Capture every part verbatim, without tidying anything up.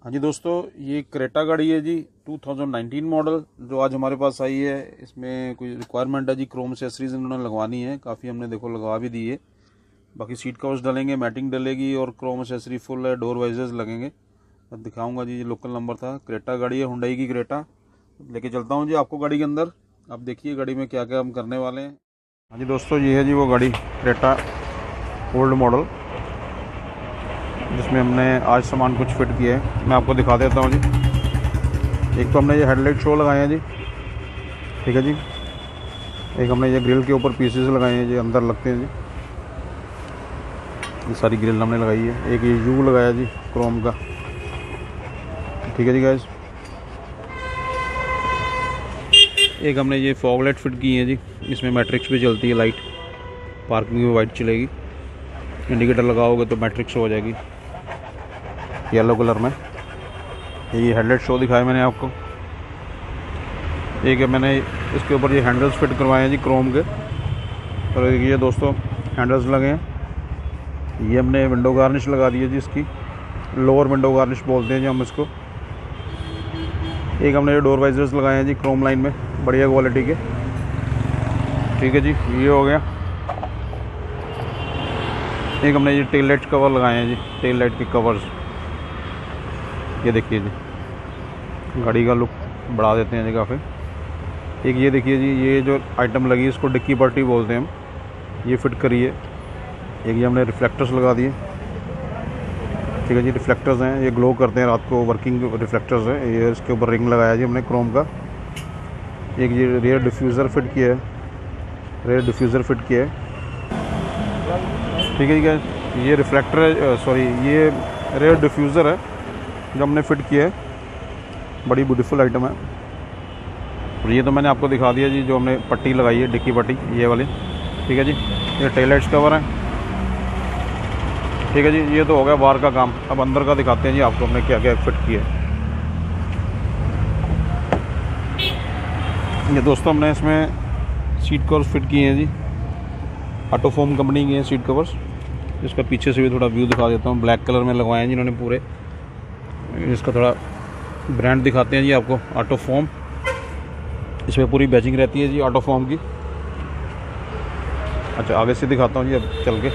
हाँ जी दोस्तों, ये क्रेटा गाड़ी है जी दो हज़ार उन्नीस मॉडल जो आज हमारे पास आई है। इसमें कोई रिक्वायरमेंट है जी, क्रोम एक्सेसरीज इन्होंने लगवानी है, काफ़ी हमने देखो लगवा भी दी है। बाकी सीट कवर्स डलेंगे, मैटिंग डलेगी और क्रोम एक्सेसरी फुल है, डोर वाइजर्स लगेंगे। अब दिखाऊंगा जी, ये लोकल नंबर था, क्रेटा गाड़ी है, हुंडई की क्रेटा। लेके चलता हूँ जी आपको गाड़ी के अंदर। आप देखिए गाड़ी में क्या क्या हम करने वाले हैं। हाँ जी दोस्तों, ये है जी वो गाड़ी क्रेटा ओल्ड मॉडल जिसमें हमने आज सामान कुछ फिट किया है। मैं आपको दिखा देता हूँ जी। एक तो हमने ये हेडलाइट शो लगाए हैं जी, ठीक है जी। एक हमने ये ग्रिल के ऊपर पीसेस लगाए हैं जी, अंदर लगते हैं जी। ये सारी ग्रिल हमने लगाई है। एक ये यू लगाया जी क्रोम का, ठीक है जी गाइस। एक हमने ये फॉग लाइट फिट की है जी, इसमें मैट्रिक्स भी चलती है लाइट, पार्किंग में वाइट चलेगी। इंडिकेटर लगाओगे तो मैट्रिक्स हो जाएगी येलो कलर में। ये हेडलाइट शो दिखाया मैंने आपको। एक है मैंने इसके ऊपर ये हैंडल्स फिट करवाए हैं जी क्रोम के, और एक ये दोस्तों हैंडल्स लगे हैं। ये हमने विंडो गार्निश लगा दी है जी, इसकी लोअर विंडो गार्निश बोलते हैं जी हम इसको। एक हमने ये डोर वाइजर्स लगाए हैं जी क्रोम लाइन में, बढ़िया क्वालिटी के, ठीक है जी। ये हो गया। एक हमने ये टेल लाइट कवर लगाए हैं जी, टेल लाइट के कवर्स। ये देखिए जी, गाड़ी का लुक बढ़ा देते हैं जी काफ़ी। एक ये देखिए जी, ये जो आइटम लगी इसको डिक्की पट्टी बोलते हैं हम, ये फिट करी है। एक ये हमने रिफ्लेक्टर्स लगा दिए, ठीक है जी। रिफ्लेक्टर्स हैं, ये ग्लो करते हैं रात को, वर्किंग रिफ्लेक्टर्स हैं ये। इसके ऊपर रिंग लगाया जी हमने क्रोम का। एक ये रेयर डिफ्यूज़र फिट किया है, रेयर डिफ्यूज़र फिट किया है, ठीक है जी गाइस। ये रिफ्लेक्टर है, सॉरी ये रेयर डिफ्यूज़र है जो हमने फिट किया है। बड़ी ब्यूटीफुल आइटम है। और ये तो मैंने आपको दिखा दिया जी, जो हमने पट्टी लगाई है डिक्की पट्टी ये वाली, ठीक है जी। ये टेल लाइट्स कवर है, ठीक है जी। ये तो हो गया बाहर का काम। अब अंदर का दिखाते हैं जी आपको हमने क्या क्या फिट किया है। ये दोस्तों हमने इसमें सीट कवर्स फिट किए हैं जी, ऑटोफोम कंपनी के हैं सीट कवर्स। इसका पीछे से भी थोड़ा व्यू दिखा देता हूँ। ब्लैक कलर में लगवाए हैं जिन्होंने पूरे। इसका थोड़ा ब्रांड दिखाते हैं जी आपको, ऑटोफोम। इसमें पूरी बैचिंग रहती है जी ऑटोफोम की। अच्छा आगे से दिखाता हूँ जी अब चल के।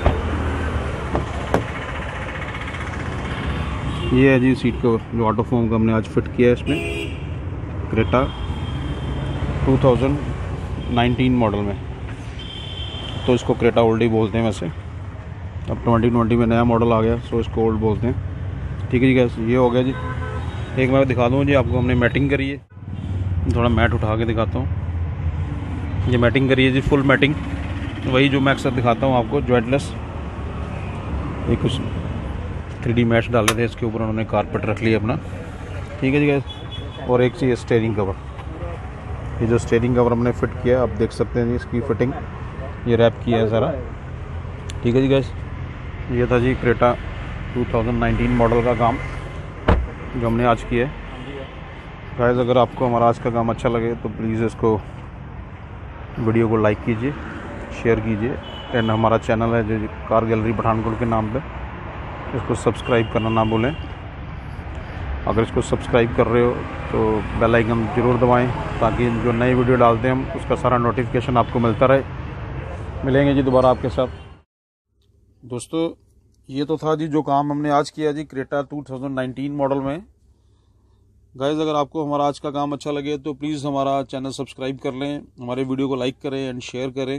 ये है जी सीट कवर जो ऑटोफोम का हमने आज फिट किया है इसमें, क्रेटा दो हज़ार उन्नीस मॉडल में। तो इसको क्रेटा ओल्ड ही बोलते हैं वैसे। अब ट्वेंटी ट्वेंटी में नया मॉडल आ गया, सो इसको ओल्ड बोलते हैं, ठीक है जी गैस। ये हो गया जी। एक मैं दिखा दूँ जी आपको, हमने मैटिंग करी है। थोड़ा मैट उठा के दिखाता हूँ। ये मैटिंग करी है जी, फुल मैटिंग, वही जो मैं अक्सर दिखाता हूँ आपको, जॉइंटलेस। ये कुछ थ्री डी मैट्स डाले थे इसके ऊपर, उन्होंने कारपेट रख लिया अपना, ठीक है जी गैस। और एक चीज़ स्टेयरिंग कवर, ये जो स्टेयरिंग कवर हमने फिट किया, आप देख सकते हैं जी इसकी फिटिंग, ये रैप किया है सारा, ठीक है जी गैस। ये था जी क्रेटा दो हज़ार उन्नीस मॉडल का काम जो हमने आज किया है। गाइस अगर आपको हमारा आज का काम अच्छा लगे तो प्लीज़ इसको वीडियो को लाइक कीजिए, शेयर कीजिए। एंड हमारा चैनल है जो कार गैलरी पठानकोट के नाम पे, इसको सब्सक्राइब करना ना भूलें। अगर इसको सब्सक्राइब कर रहे हो तो बेल आइकन ज़रूर दबाएं, ताकि जो नई वीडियो डालते हैं हम उसका सारा नोटिफिकेशन आपको मिलता रहे। मिलेंगे जी दोबारा आपके साथ। दोस्तों ये तो था जी जो काम हमने आज किया जी क्रेटा दो हज़ार उन्नीस मॉडल में। गाइस अगर आपको हमारा आज का काम अच्छा लगे तो प्लीज़ हमारा चैनल सब्सक्राइब कर लें, हमारे वीडियो को लाइक करें एंड शेयर करें।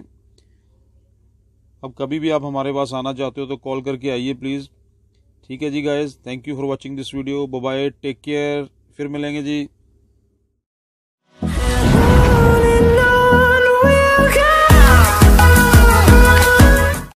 अब कभी भी आप हमारे पास आना चाहते हो तो कॉल करके आइए प्लीज़, ठीक है जी guys. Thank you for watching this video. Bye bye, take care, फिर मिलेंगे जी।